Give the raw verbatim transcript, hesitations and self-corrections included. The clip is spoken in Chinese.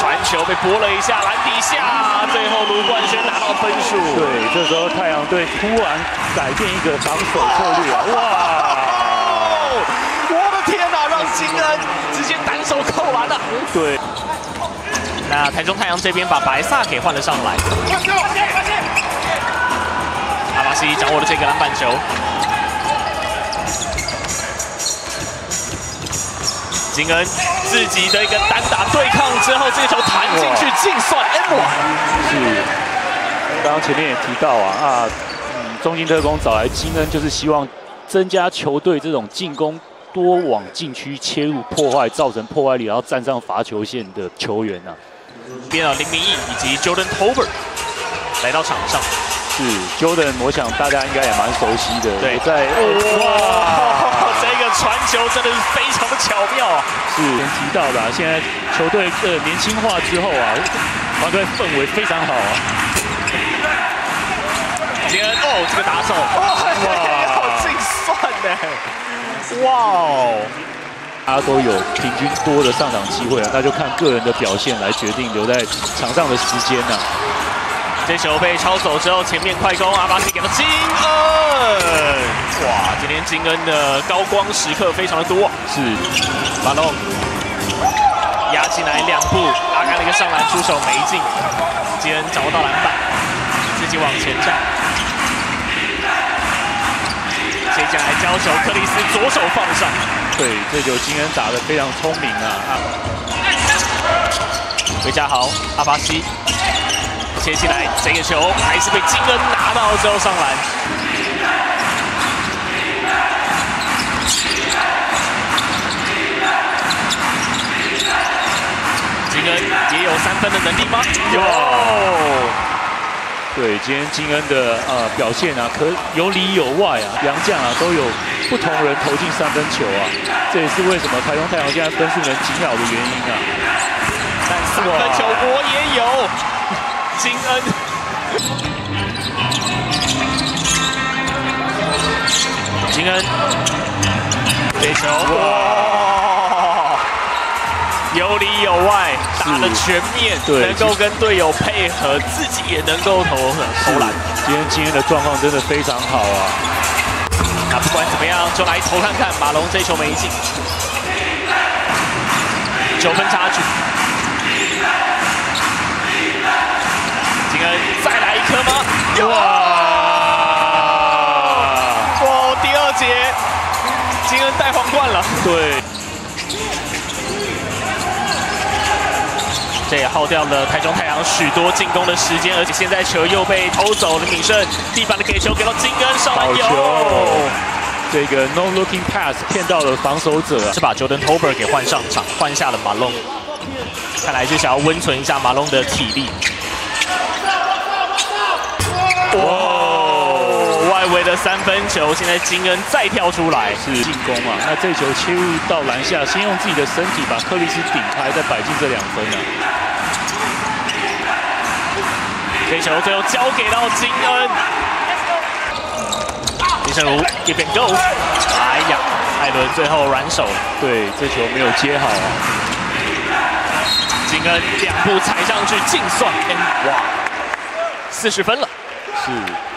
传球被拨了一下，篮底下，最后卢冠轩拿到分数。 对，这时候太阳队突然改变一个防守策略啊！哇！ 我的天哪，让金恩直接单手扣篮了。 对。 那台中太阳这边把白萨给换了上来。阿巴西掌握了这个篮板球。 金恩自己的一个单打对抗之后，这个球弹进去，净算 M 一。 是，刚刚前面也提到啊啊，嗯，中信特攻找来金恩，就是希望增加球队这种进攻多往禁区切入破坏，造成破坏力，然后站上罚球线的球员啊。 边啊林明义以及 Jordan Tolbert 来到场上。 是 Jordan， 我想大家应该也蛮熟悉的。 对， 在哇，这个传球真的是非常的巧妙啊。 是先提到的、啊，现在球队的年轻化之后啊，团队氛围非常好啊。 金恩哦，这个打手，哇，好精算呢！哇哦， 大家都有平均多的上场机会啊，那就看个人的表现来决定留在场上的时间呐、啊。 这球被抄走之后，前面快攻，阿巴西给到金恩。哇，今天金恩的高光时刻非常的多。 是， 马龙压进来两步，阿甘的一个上篮出手没进，金恩掌握到篮板，自己往前站。接下来交球，克里斯左手放上。 对，这球金恩打得非常聪明啊！啊， 回家好，阿巴西。 切起来，这个球还是被金恩拿到之后上篮。金恩也有三分的能力吗？有。 对，今天金恩的呃表现啊，可有里有外啊，洋将啊都有不同人投进三分球啊，这也是为什么台中太阳现在分数能紧咬的原因啊。 但三分球我也有。 金恩，金恩，这球哇，有里有外，打得全面，能够跟队友配合，自己也能够投投篮。 今天金恩的状况真的非常好啊！ 那不管怎么样，就来投看看。马龙这球没进，九分差距。 金恩再来一颗吗？哇！哇！第二节，金恩带皇冠了。对，这也耗掉了台中太阳许多进攻的时间，而且现在球又被偷走了。敏胜地板的给球给到金恩上篮有。 这个 no looking pass 骗到了防守者、啊， 是把 Jordan Tolbert 给换上场，换下了马龙。看来是想要温存一下马龙的体力。 哇！外围的三分球，现在金恩再跳出来是进攻啊。那这球切入到篮下，先用自己的身体把克里斯顶开，再摆进这两分啊。 这球最后交给到金恩，林胜儒一边 go， 哎呀，艾伦最后软手， 对，这球没有接好啊。 金恩两步踩上去，净算，哇，四十分了。 是。